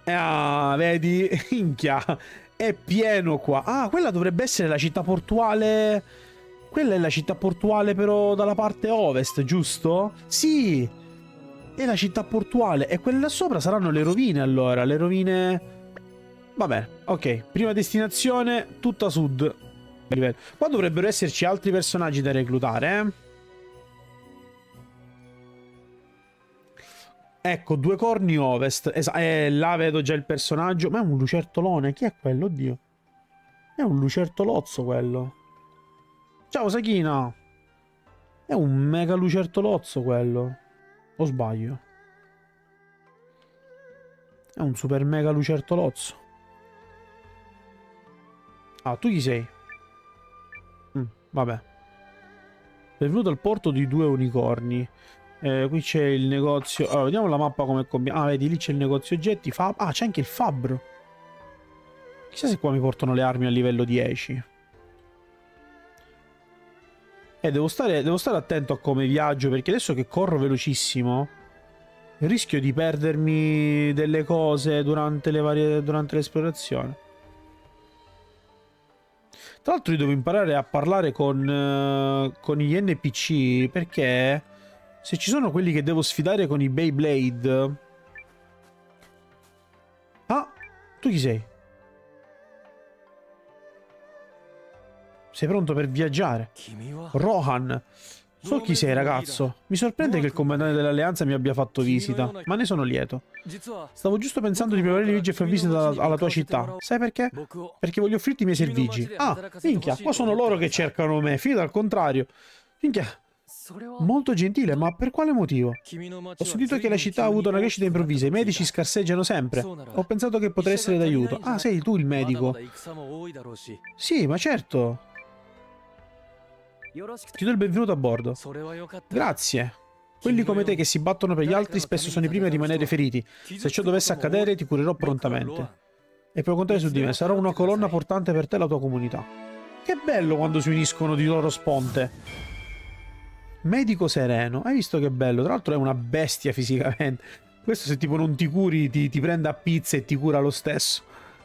Ah, vedi? Minchia. È pieno qua. Ah, quella dovrebbe essere la città portuale. Quella è la città portuale però dalla parte ovest, giusto? Sì! È la città portuale. E quelle là sopra saranno le rovine allora. Le rovine... Vabbè, ok. Prima destinazione, tutta sud. Qua dovrebbero esserci altri personaggi da reclutare, eh? Ecco, due corni ovest. Là vedo già il personaggio. Ma è un lucertolone. Chi è quello? Oddio. È un lucertolozzo quello. Ciao, Sakina. È un mega lucertolozzo quello. O sbaglio? È un super mega lucertolozzo. Ah, tu chi sei? Vabbè. Benvenuto al porto di due unicorni. Qui c'è il negozio. Allora, vediamo la mappa come combina. Ah, vedi, lì c'è il negozio oggetti. Ah, c'è anche il fabbro. Chissà se qua mi portano le armi a livello 10. Devo stare attento a come viaggio, perché adesso che corro velocissimo rischio di perdermi delle cose durante l'esplorazione. Tra l'altro io devo imparare a parlare con gli NPC, perché se ci sono quelli che devo sfidare con i Beyblade... Ah, tu chi sei? Sei pronto per viaggiare? Rohan. So chi sei, ragazzo. Mi sorprende che il comandante dell'alleanza mi abbia fatto visita, ma ne sono lieto. Stavo giusto pensando di preparare i viaggi e far visita alla tua città. Sai perché? Perché voglio offrirti i miei servigi. Ah, minchia, qua sono loro che cercano me, fino al contrario. Minchia, molto gentile, ma per quale motivo? Ho sentito che la città ha avuto una crescita improvvisa, i medici scarseggiano sempre. Ho pensato che potrei essere d'aiuto. Ah, sei tu il medico? Sì, ma certo. Ti do il benvenuto a bordo. Grazie. Quelli come te che si battono per gli altri spesso sono i primi a rimanere feriti. Se ciò dovesse accadere, ti curerò prontamente. E puoi contare su di me, sarò una colonna portante per te e la tua comunità. Che bello quando si uniscono di loro sponte. Medico sereno. Hai visto che bello? Tra l'altro è una bestia fisicamente. Questo se tipo non ti curi ti prende a pizza e ti cura lo stesso.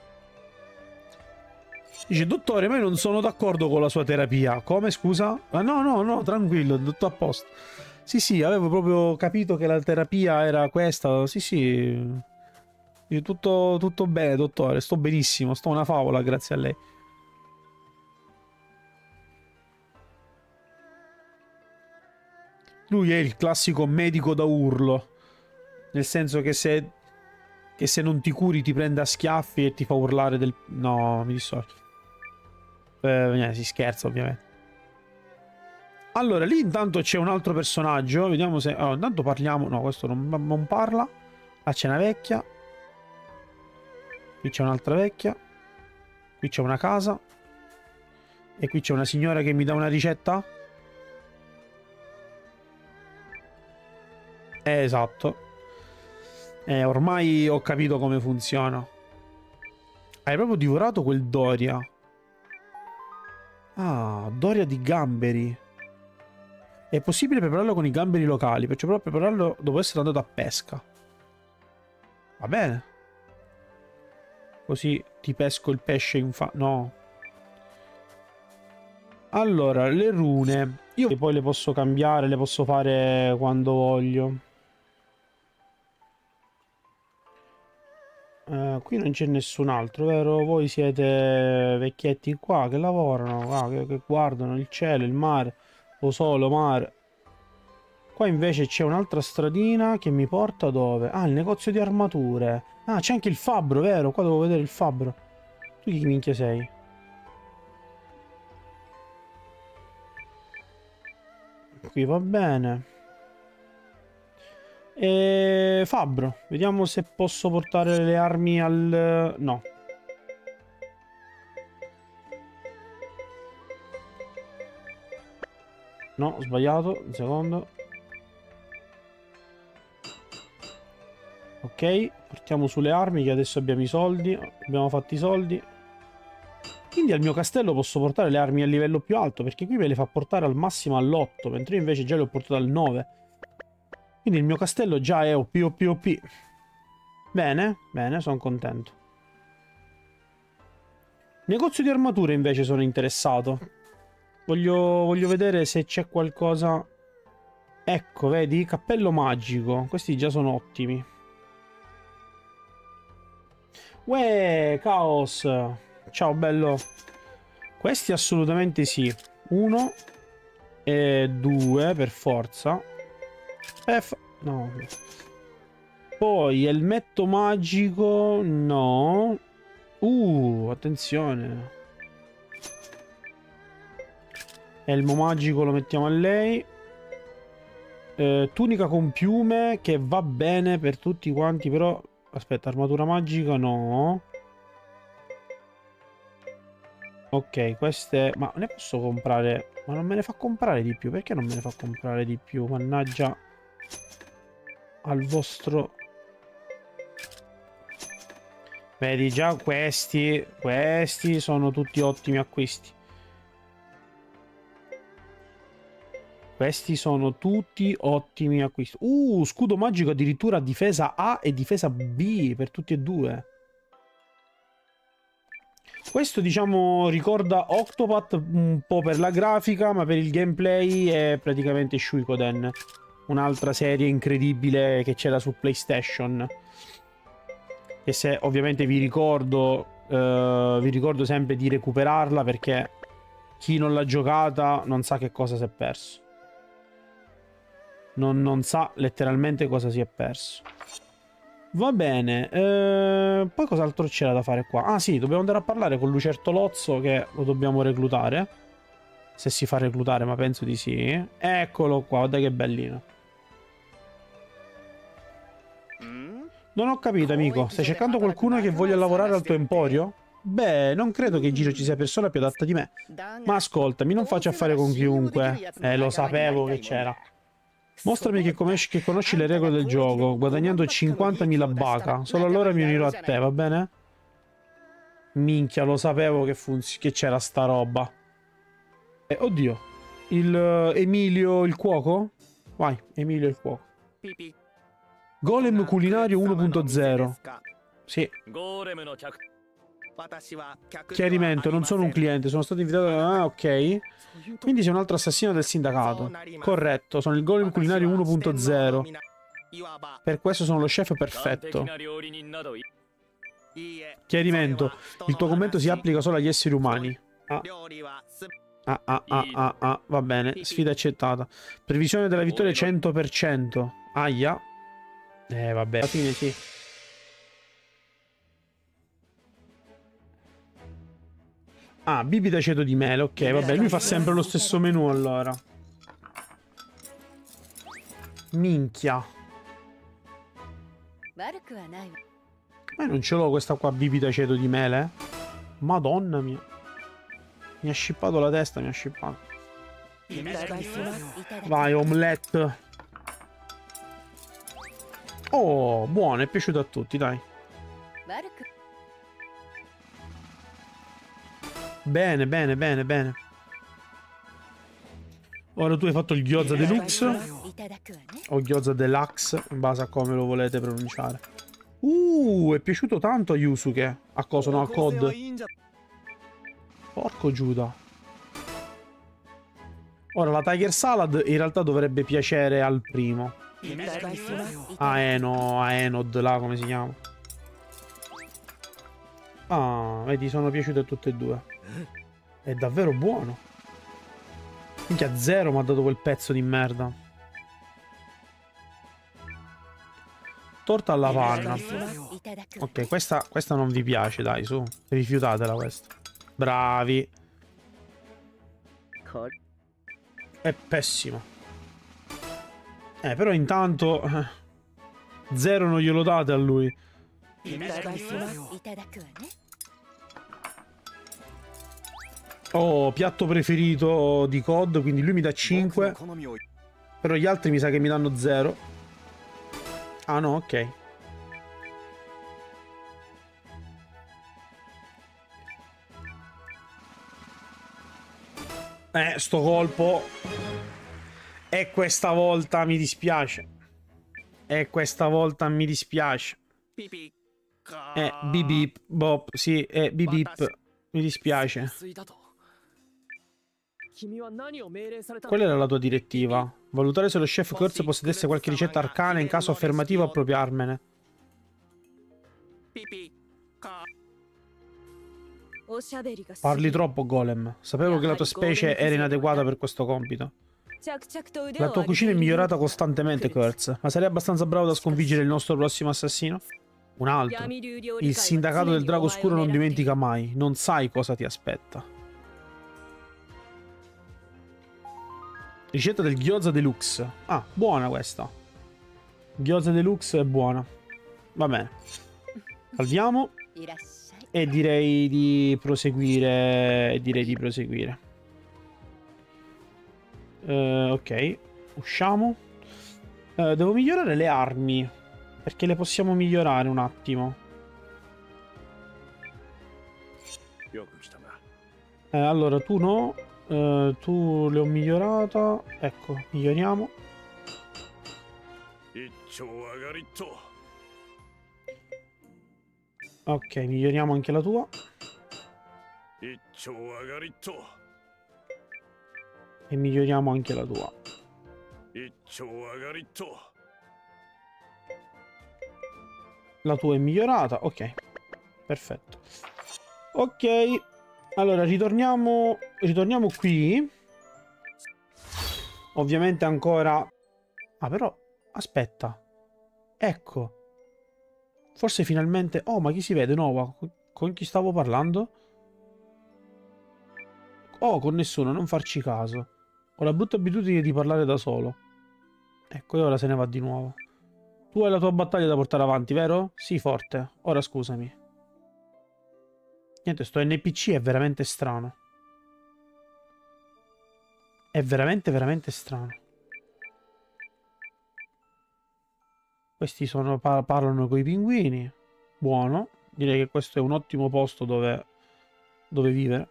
Dice, dottore, ma io non sono d'accordo con la sua terapia. Come, scusa? Ah, no, tranquillo, tutto a posto. Sì, avevo proprio capito che la terapia era questa. Sì. Tutto bene, dottore, sto benissimo, sto una favola, grazie a lei. Lui è il classico medico da urlo. Nel senso che se non ti curi ti prende a schiaffi e ti fa urlare del... No, mi dissocio. Si scherza ovviamente. Allora, lì intanto c'è un altro personaggio. Vediamo se... Allora, intanto parliamo... No, questo non parla. Là c'è una vecchia. Qui c'è un'altra vecchia. Qui c'è una casa. E qui c'è una signora che mi dà una ricetta. Esatto. Ormai ho capito come funziona. Hai proprio divorato quel Doria. Ah, Doria di gamberi. È possibile prepararlo con i gamberi locali, perciò però prepararlo dopo essere andato a pesca. Va bene. Così ti pesco il pesce in no. Allora, le rune. Io poi le posso cambiare, le posso fare quando voglio. Qui non c'è nessun altro, vero? Voi siete vecchietti qua che lavorano, che guardano il cielo, il mare, o solo mare. Qua invece c'è un'altra stradina che mi porta dove? Ah, il negozio di armature. Ah, c'è anche il fabbro, vero? Qua devo vedere il fabbro. Tu chi minchia sei? Qui va bene. E fabbro, vediamo se posso portare le armi al... No. No, ho sbagliato, un secondo. Ok, portiamo sulle armi che adesso abbiamo i soldi. Abbiamo fatto i soldi. Quindi al mio castello posso portare le armi a livello più alto, perché qui me le fa portare al massimo all'8, mentre io invece già le ho portate al 9. Quindi il mio castello già è OP. Bene, bene, sono contento. Negozio di armature invece sono interessato. Voglio vedere se c'è qualcosa... Ecco, vedi? Cappello magico. Questi già sono ottimi. Uè, Caos. Ciao, bello. Questi assolutamente sì. 1 e 2 per forza. No. Poi elmetto magico. No. Attenzione. Elmo magico lo mettiamo a lei. Tunica con piume che va bene per tutti quanti, però... Aspetta, armatura magica no. Ok, queste... Ma ne posso comprare... Ma non me ne fa comprare di più. Perché non me ne fa comprare di più? Mannaggia... Al vostro... Vedi, già questi sono tutti ottimi acquisti. Questi sono tutti ottimi acquisti. Scudo magico addirittura difesa A e difesa B per tutti e due. Questo, diciamo, ricorda Octopath un po' per la grafica, ma per il gameplay è praticamente Suikoden. Un'altra serie incredibile che c'era su PlayStation. E se ovviamente vi ricordo sempre di recuperarla, perché chi non l'ha giocata non sa che cosa si è perso. Non sa letteralmente cosa si è perso. Va bene. Poi cos'altro c'era da fare qua? Ah sì, dobbiamo andare a parlare con Lucertolozzo, che lo dobbiamo reclutare. Se si fa reclutare, ma penso di sì. Eccolo qua, guarda che bellino. Non ho capito, amico. Stai cercando qualcuno che voglia lavorare al tuo emporio? Beh, non credo che in giro ci sia persona più adatta di me. Ma ascoltami, non faccio affare con chiunque. Lo sapevo che c'era. Mostrami che conosci le regole del gioco, guadagnando 50.000 baka. Solo allora mi unirò a te, va bene? Minchia, lo sapevo che c'era sta roba. Oddio. Emilio il cuoco? Vai, Emilio il cuoco. Golem culinario 1.0. Sì. Chiarimento, non sono un cliente, sono stato invitato... Ah, ok. Quindi sei un altro assassino del sindacato. Corretto, sono il Golem culinario 1.0. Per questo sono lo chef perfetto. Chiarimento, il tuo commento si applica solo agli esseri umani. Va bene, sfida accettata. Previsione della vittoria 100%. Aia. Vabbè, alla fine sì. Ah, bibita aceto di mele, ok, vabbè, lui fa sempre lo stesso menù allora. Minchia. Ma non ce l'ho questa qua, bibita aceto di mele? Madonna mia. Mi ha scippato la testa, mi ha scippato. Vai, omelette. Oh, buono, è piaciuto a tutti, dai. Bene, bene, bene, bene. Ora tu hai fatto il gyoza deluxe o gyoza deluxe, in base a come lo volete pronunciare. È piaciuto tanto a Yusuke. A cosa, no? A Cod. Porco Giuda. Ora la Tiger Salad in realtà dovrebbe piacere al primo. A Enod, là come si chiama. Ah, vedi, sono piaciute a tutte e due. È davvero buono. Minchia, zero mi ha dato quel pezzo di merda. Torta alla panna. Ok, questa non vi piace, dai, su. Rifiutatela questa. Bravi. È pessima. Però intanto... zero non glielo date a lui. Oh, piatto preferito di COD, quindi lui mi dà 5. Però gli altri mi sa che mi danno 0. Ah no, ok. Sto colpo. E questa volta mi dispiace. E questa volta mi dispiace. Bip bip, bop, sì, bip bip. Mi dispiace. Qual era la tua direttiva? Valutare se lo chef Kurtz possedesse qualche ricetta arcana, in caso affermativo appropriarmene. Parli troppo, Golem. Sapevo che la tua specie era inadeguata per questo compito. La tua cucina è migliorata costantemente, Kurtz, ma sarei abbastanza bravo da sconfiggere il nostro prossimo assassino? Un altro. Il sindacato del Drago Oscuro non dimentica mai. Non sai cosa ti aspetta. Ricetta del gyoza deluxe. Ah, buona questa. Gyoza deluxe è buona. Va bene. Salviamo. E direi di proseguire. Ok. Usciamo. Devo migliorare le armi. Perché le possiamo migliorare un attimo. Allora, tu no. Tu le ho migliorata. Ecco, miglioriamo. Ok, miglioriamo anche la tua. E miglioriamo anche la tua. La tua è migliorata. Ok, perfetto. Ok, allora ritorniamo qui. Ovviamente ancora... Ah, però, aspetta. Ecco. Forse finalmente... Oh, ma chi si vede? Nova? Con chi stavo parlando? Oh, con nessuno, non farci caso. Ho la brutta abitudine di parlare da solo. Ecco, e ora se ne va di nuovo. Tu hai la tua battaglia da portare avanti, vero? Sì, forte. Ora scusami. Niente, sto NPC è veramente strano. È veramente, veramente strano. Questi sono, parlano coi pinguini. Buono. Direi che questo è un ottimo posto dove vivere.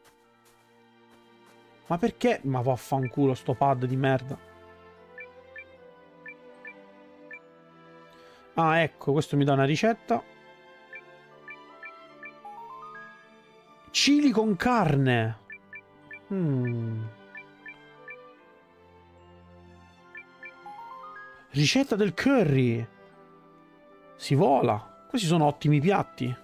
Ma perché? Ma vaffanculo sto pad di merda. Ah, ecco, questo mi dà una ricetta. Chili con carne. Ricetta del curry. Si vola. Questi sono ottimi piatti.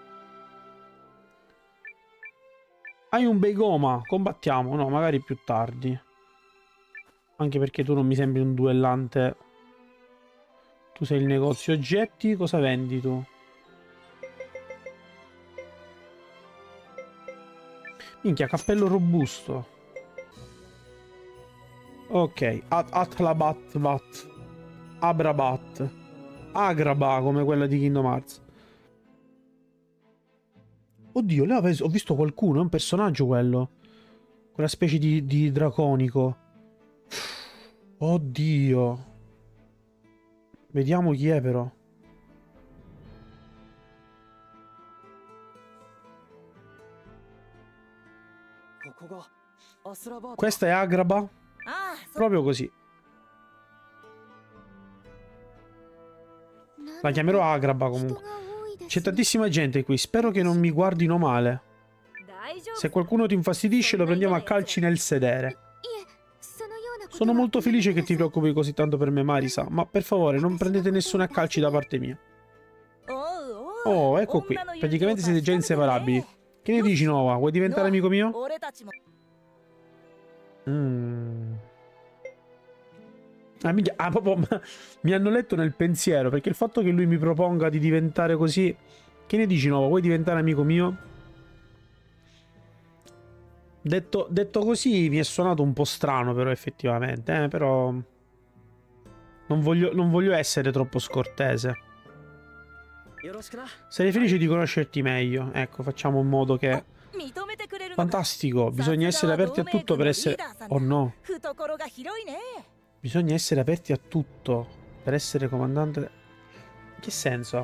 Hai un Beigoma. Combattiamo. No, magari più tardi. Anche perché tu non mi sembri un duellante. Tu sei il negozio oggetti. Cosa vendi tu? Minchia, cappello robusto. Ok. Atlabat. Abrabat. Agraba, come quella di Kingdom Hearts. Oddio, là ho visto qualcuno, è un personaggio quello. Quella specie di draconico. Oddio. Vediamo chi è però. Questa è Agraba? Proprio così. La chiamerò Agraba comunque. C'è tantissima gente qui, spero che non mi guardino male. Se qualcuno ti infastidisce lo prendiamo a calci nel sedere. Sono molto felice che ti preoccupi così tanto per me, Marisa, ma per favore non prendete nessuno a calci da parte mia. Oh, ecco qui, praticamente siete già inseparabili. Che ne dici, Nova? Vuoi diventare amico mio? Proprio mi hanno letto nel pensiero, perché il fatto che lui mi proponga di diventare così... Che ne dici, Nova? Vuoi diventare amico mio? Detto così mi è suonato un po' strano, però, effettivamente, però... Non voglio essere troppo scortese. Sarei felice di conoscerti meglio. Ecco, facciamo in modo che... Fantastico, bisogna essere aperti a tutto per essere... Oh no. Bisogna essere aperti a tutto per essere comandante... In che senso?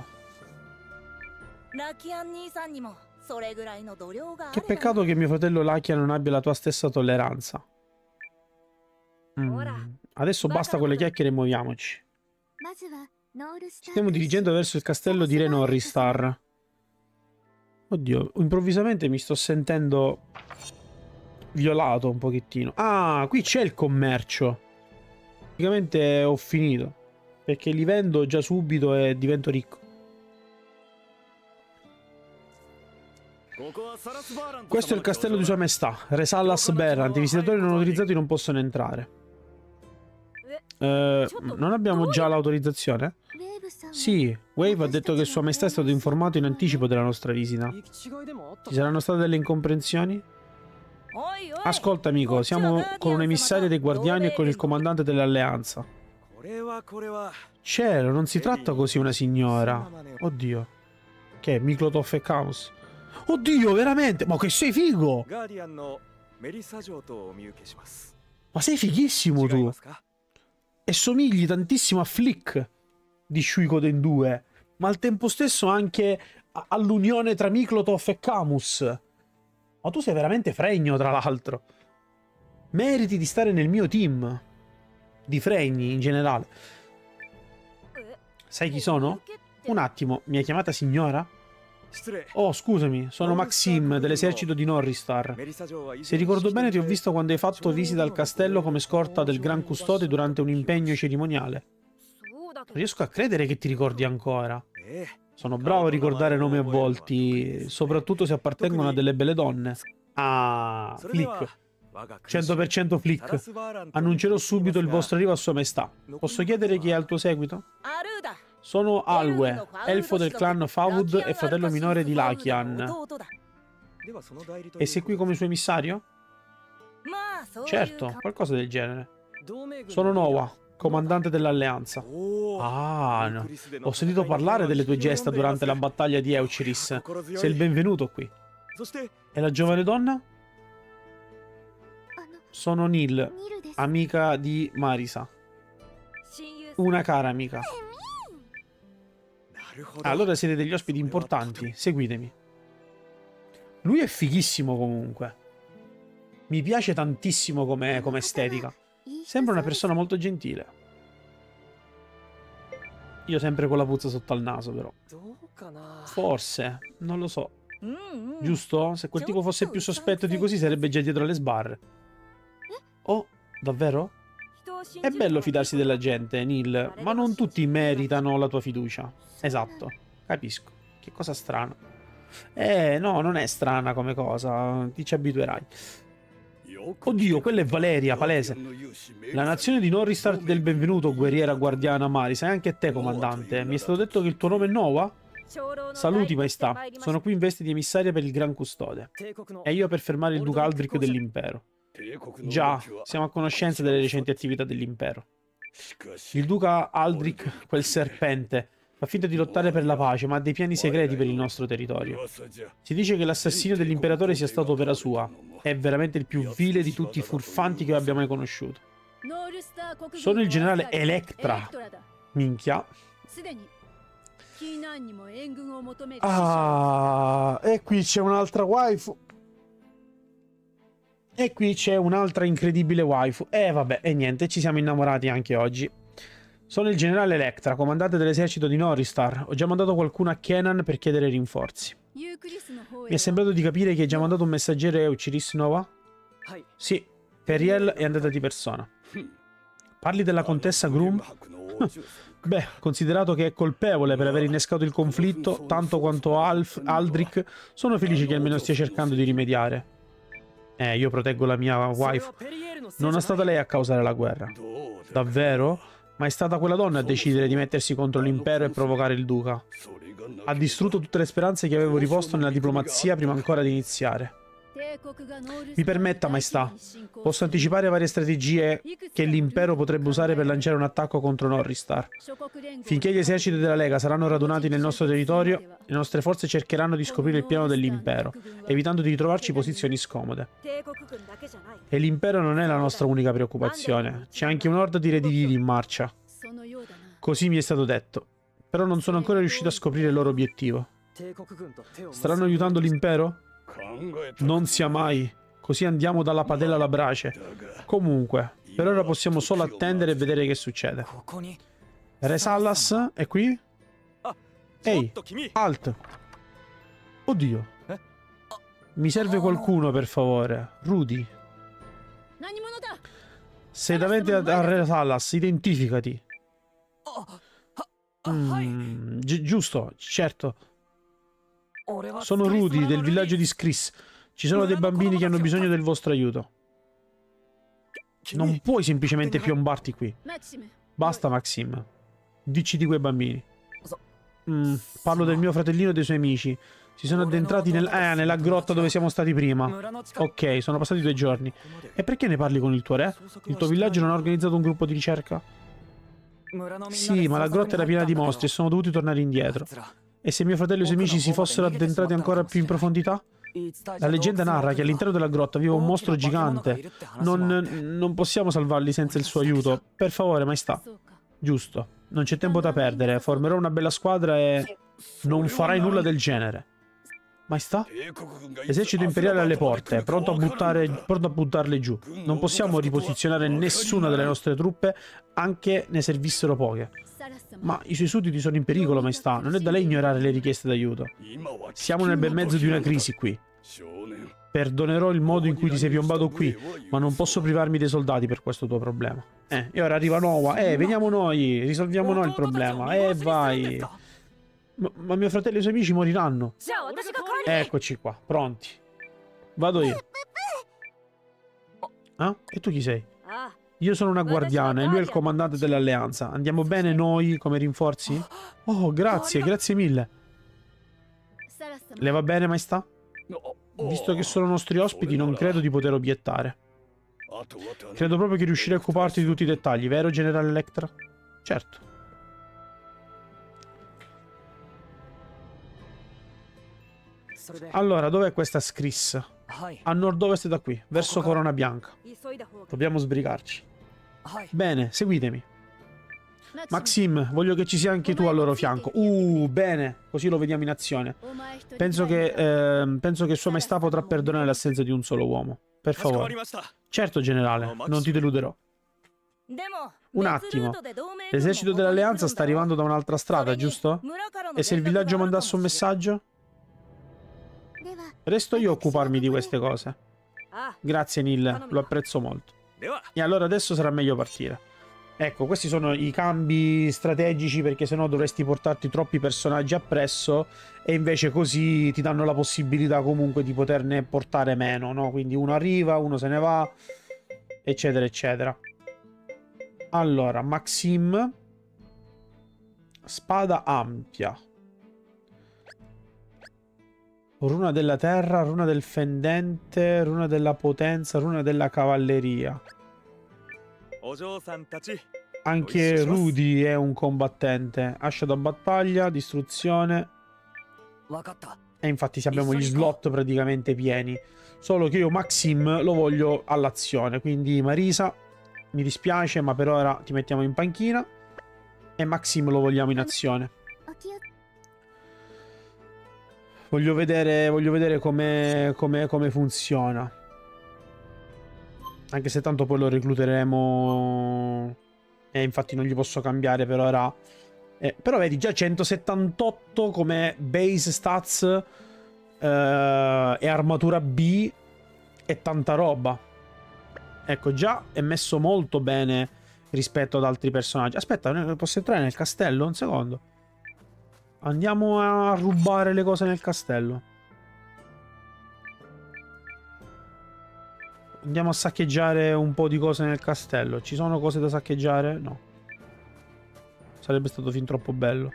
Che peccato che mio fratello Lakia non abbia la tua stessa tolleranza. Adesso basta con le chiacchiere e muoviamoci. Stiamo dirigendo verso il castello di Re Norristar. Oddio, improvvisamente mi sto sentendo violato un pochettino. Ah, qui c'è il commercio. Praticamente ho finito, perché li vendo già subito e divento ricco. Questo è il castello di Sua Maestà, Re Sallas Berrant. I visitatori non autorizzati non possono entrare. Non abbiamo già l'autorizzazione? Sì, Wave ha detto che Sua Maestà è stato informato in anticipo della nostra visita. Ci saranno state delle incomprensioni? Ascolta amico, siamo con un emissario dei Guardiani e con il comandante dell'Alleanza. Cielo, non si tratta così una signora. Oddio. Che è? Miklotov e Caos? Oddio, veramente? Ma che sei figo! Ma sei fighissimo tu! E somigli tantissimo a Flick di Suikoden 2, ma al tempo stesso anche all'unione tra Miklotov e Camus. Ma tu sei veramente fregno, tra l'altro. Meriti di stare nel mio team. Di fregni, in generale. Sai chi sono? Un attimo, mi hai chiamata signora? Oh, scusami, sono Maxim, dell'esercito di Norristar. Se ricordo bene ti ho visto quando hai fatto visita al castello come scorta del Gran Custode durante un impegno cerimoniale. Non riesco a credere che ti ricordi ancora. Sono bravo a ricordare nomi e volti, soprattutto se appartengono a delle belle donne. Ah, Flick. 100% Flick. Annuncerò subito il vostro arrivo a Sua Maestà. Posso chiedere chi è al tuo seguito? Sono Alwe, elfo del clan Favud e fratello minore di Lakian. E sei qui come suo emissario? Certo, qualcosa del genere. Sono Nowa, comandante dell'Alleanza. Ah, no. Ho sentito parlare delle tue gesta durante la battaglia di Euciris. Sei il benvenuto qui. E la giovane donna? Sono Nil, amica di Marisa. Una cara amica. Allora siete degli ospiti importanti, seguitemi. Lui è fighissimo comunque. Mi piace tantissimo come estetica. Sembra una persona molto gentile. Io sempre con la puzza sotto al naso però. Forse, non lo so. Giusto? Se quel tipo fosse più sospetto di così sarebbe già dietro le sbarre. Oh, davvero? È bello fidarsi della gente, Neil, ma non tutti meritano la tua fiducia. Esatto, capisco. Che cosa strana. No, non è strana come cosa, ti ci abituerai. Oddio, quella è Valeria, palese. La nazione di Norristar del benvenuto, guerriera guardiana Marisa, e anche te, comandante. Mi è stato detto che il tuo nome è Nowa? Saluti, maestà. Sono qui in veste di emissaria per il Gran Custode. E io per fermare il duca Aldrich dell'impero. Già, siamo a conoscenza delle recenti attività dell'impero. Il duca Aldrich, quel serpente, fa finta di lottare per la pace, ma ha dei piani segreti per il nostro territorio. Si dice che l'assassinio dell'imperatore sia stato opera sua. È veramente il più vile di tutti i furfanti che abbia mai conosciuto. Sono il generale Electra. Minchia. Ah, e qui c'è un'altra waifu. E qui c'è un'altra incredibile waifu. Vabbè, e niente, ci siamo innamorati anche oggi. Sono il generale Electra, comandante dell'esercito di Norristar. Ho già mandato qualcuno a Kenan per chiedere rinforzi. Mi è sembrato di capire che hai già mandato un messaggero a Euciris Nowa? Sì, Periel è andata di persona. Parli della contessa Grum? Beh, considerato che è colpevole per aver innescato il conflitto, tanto quanto Aldrich, sono felice che almeno stia cercando di rimediare. Io proteggo la mia wife. Non è stata lei a causare la guerra. Davvero? Ma è stata quella donna a decidere di mettersi contro l'impero e provocare il duca. Ha distrutto tutte le speranze che avevo riposto nella diplomazia prima ancora di iniziare. Mi permetta, maestà. Posso anticipare varie strategie che l'impero potrebbe usare per lanciare un attacco contro Norristar. Finché gli eserciti della Lega saranno radunati nel nostro territorio, le nostre forze cercheranno di scoprire il piano dell'impero, evitando di ritrovarci posizioni scomode. E l'impero non è la nostra unica preoccupazione. C'è anche un'orda di redividi in marcia. Così mi è stato detto. Però non sono ancora riuscito a scoprire il loro obiettivo. Staranno aiutando l'impero? Non sia mai. Così andiamo dalla padella alla brace. Comunque, per ora possiamo solo attendere e vedere che succede. Re Sallas è qui? Ehi, alt. Oddio. Mi serve qualcuno, per favore. Rudy. Sei davanti a Re Sallas, identificati. Giusto, certo. Sono Rudy, del villaggio di Skris. Ci sono dei bambini che hanno bisogno del vostro aiuto. Non puoi semplicemente piombarti qui. Basta, Maxim. Dici di quei bambini. Parlo del mio fratellino e dei suoi amici. Si sono addentrati nella grotta dove siamo stati prima. Ok, sono passati 2 giorni. E perché ne parli con il tuo re? Il tuo villaggio non ha organizzato un gruppo di ricerca? Sì, ma la grotta era piena di mostri e sono dovuti tornare indietro. E se mio fratello e i suoi amici si fossero addentrati ancora più in profondità? La leggenda narra che all'interno della grotta vive un mostro gigante. Non possiamo salvarli senza il suo aiuto. Per favore, maestà. Giusto. Non c'è tempo da perdere. Formerò una bella squadra e... non farai nulla del genere. Maestà? L'esercito imperiale è alle porte, pronto a buttarle giù. Non possiamo riposizionare nessuna delle nostre truppe, anche ne servissero poche. Ma i suoi sudditi sono in pericolo, maestà. Non è da lei ignorare le richieste d'aiuto. Siamo nel bel mezzo di una crisi qui. Perdonerò il modo in cui ti sei piombato qui, ma non posso privarmi dei soldati per questo tuo problema. E ora arriva Nowa. Veniamo noi, risolviamo noi il problema. Vai. Ma mio fratello e i suoi amici moriranno. Eccoci qua, pronti. Vado io. Ah? E tu chi sei? Io sono una guardiana e lui è il comandante dell'alleanza. Andiamo bene noi come rinforzi? Oh, grazie, grazie mille. Le va bene, maestà? Visto che sono nostri ospiti, non credo di poter obiettare. Credo proprio che riuscirei a occuparti di tutti i dettagli, vero, generale Electra? Certo. Allora, dov'è questa Skris? A nord-ovest da qui, verso Corona Bianca. Dobbiamo sbrigarci. Bene, seguitemi. Maxim, voglio che ci sia anche tu al loro fianco. Bene, così lo vediamo in azione. Penso che Sua Maestà potrà perdonare l'assenza di un solo uomo. Per favore. Certo, generale, non ti deluderò. Un attimo. L'esercito dell'alleanza sta arrivando da un'altra strada, giusto? E se il villaggio mandasse un messaggio? Resto io a occuparmi di queste cose. Grazie, Neil, lo apprezzo molto. E allora adesso sarà meglio partire. Ecco, questi sono i cambi strategici, perché sennò dovresti portarti troppi personaggi appresso e invece così ti danno la possibilità comunque di poterne portare meno, no? Quindi uno arriva, uno se ne va, eccetera, eccetera. Allora, Maxim. Spada ampia. Runa della terra, runa del fendente, runa della potenza, runa della cavalleria. Anche Rudy è un combattente. Ascia da battaglia, distruzione. E infatti abbiamo gli slot praticamente pieni. Solo che io Maxim lo voglio all'azione. Quindi Marisa, mi dispiace, ma per ora ti mettiamo in panchina. E Maxim lo vogliamo in azione. Voglio vedere come funziona. Anche se tanto poi lo recluteremo. E infatti non gli posso cambiare per ora. Però vedi, già 178 come base stats. E armatura B. E tanta roba. Ecco, già è messo molto bene rispetto ad altri personaggi. Aspetta, posso entrare nel castello? Un secondo. Andiamo a rubare le cose nel castello. Andiamo a saccheggiare un po' di cose nel castello. Ci sono cose da saccheggiare? No. Sarebbe stato fin troppo bello.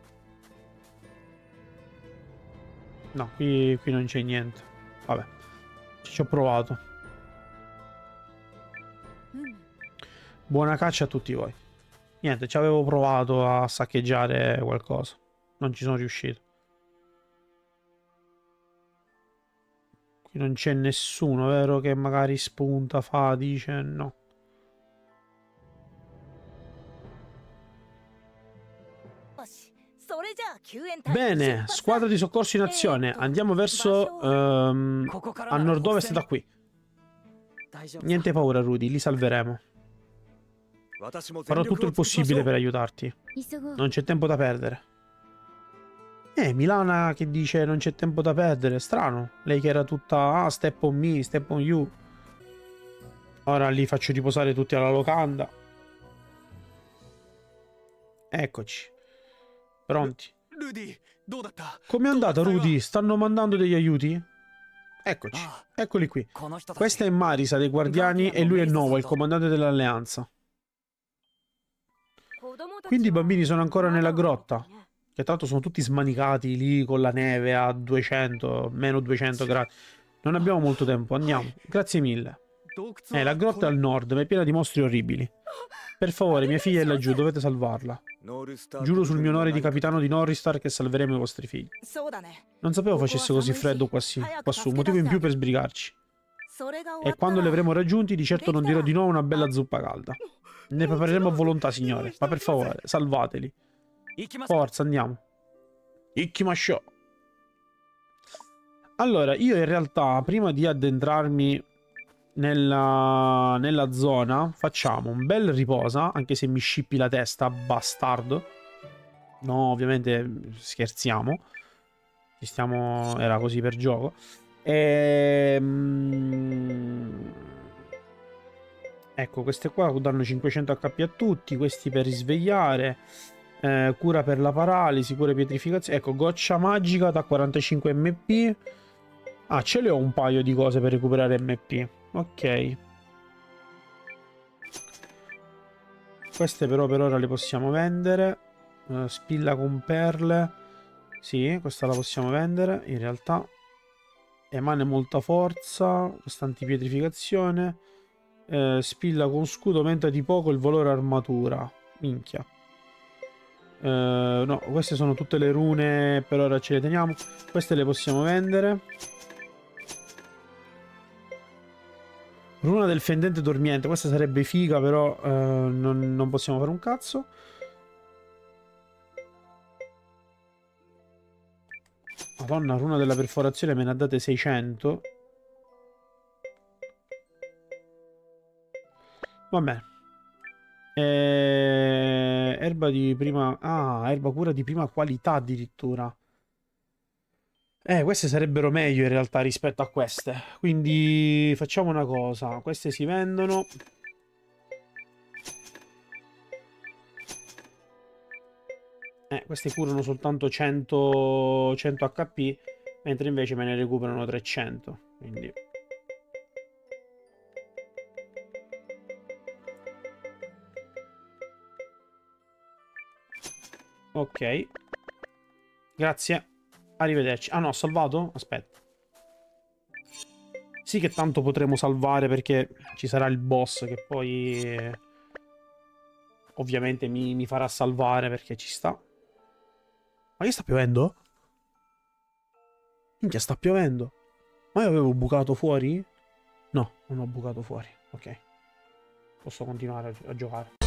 No, qui non c'è niente. Vabbè. Ci ho provato. Buona caccia a tutti voi. Niente, ci avevo provato a saccheggiare qualcosa. Non ci sono riuscito. Qui non c'è nessuno, vero? Che magari spunta, dice no. Bene, squadra di soccorso in azione. Andiamo verso a nord-ovest da qui. Niente paura, Rudy, li salveremo. Farò tutto il possibile per aiutarti. Non c'è tempo da perdere. Milana che dice non c'è tempo da perdere. Strano. Lei che era tutta step on me, step on you. Ora li faccio riposare tutti alla locanda. Eccoci. Pronti. Com'è andata, Rudy? Stanno mandando degli aiuti? Eccoci. Eccoli qui. Questa è Marisa dei Guardiani e lui è Nova, il comandante dell'Alleanza. Quindi i bambini sono ancora nella grotta? Che tra l'altro sono tutti smanicati lì con la neve a 200, meno 200 gradi. Non abbiamo molto tempo, andiamo. Grazie mille. La grotta è al nord, ma è piena di mostri orribili. Per favore, mia figlia è laggiù, dovete salvarla. Giuro sul mio onore di capitano di Norristar che salveremo i vostri figli. Non sapevo facesse così freddo quassù, motivo in più per sbrigarci. E quando li avremo raggiunti, di certo non dirò di no a una bella zuppa calda. Ne prepareremo a volontà, signore, ma per favore, salvateli. Forza, andiamo. Ikkimasho. Allora, io in realtà, prima di addentrarmi nella zona, facciamo un bel riposa, anche se mi scippi la testa, bastardo. No, ovviamente scherziamo. Era così per gioco. Ecco, queste qua danno 500 HP a tutti, questi per risvegliare. Cura per la paralisi, cura pietrificazione. Ecco, goccia magica da 45 MP. Ah, ce le ho un paio di cose per recuperare MP. Ok. Queste però per ora le possiamo vendere. Spilla con perle. Sì, questa la possiamo vendere. In realtà emane molta forza. Questa antipietrificazione. Spilla con scudo aumenta di poco il valore armatura. Minchia. No, queste sono tutte le rune. Per ora ce le teniamo. Queste le possiamo vendere. Runa del fendente dormiente. Questa sarebbe figa, però non possiamo fare un cazzo. Madonna, runa della perforazione me ne ha date 600. Vabbè. Erba di prima... Ah, erba cura di prima qualità addirittura. Queste sarebbero meglio in realtà rispetto a queste. Quindi facciamo una cosa. Queste si vendono. Queste curano soltanto 100 HP. Mentre invece me ne recuperano 300. Quindi... Ok. Grazie. Arrivederci. Ah no, ho salvato? Aspetta. Sì che tanto potremo salvare perché ci sarà il boss che poi ovviamente mi farà salvare perché ci sta. Ma che sta piovendo? Minchia, sta piovendo. Ma io avevo bucato fuori? No, non ho bucato fuori. Ok. Posso continuare a giocare.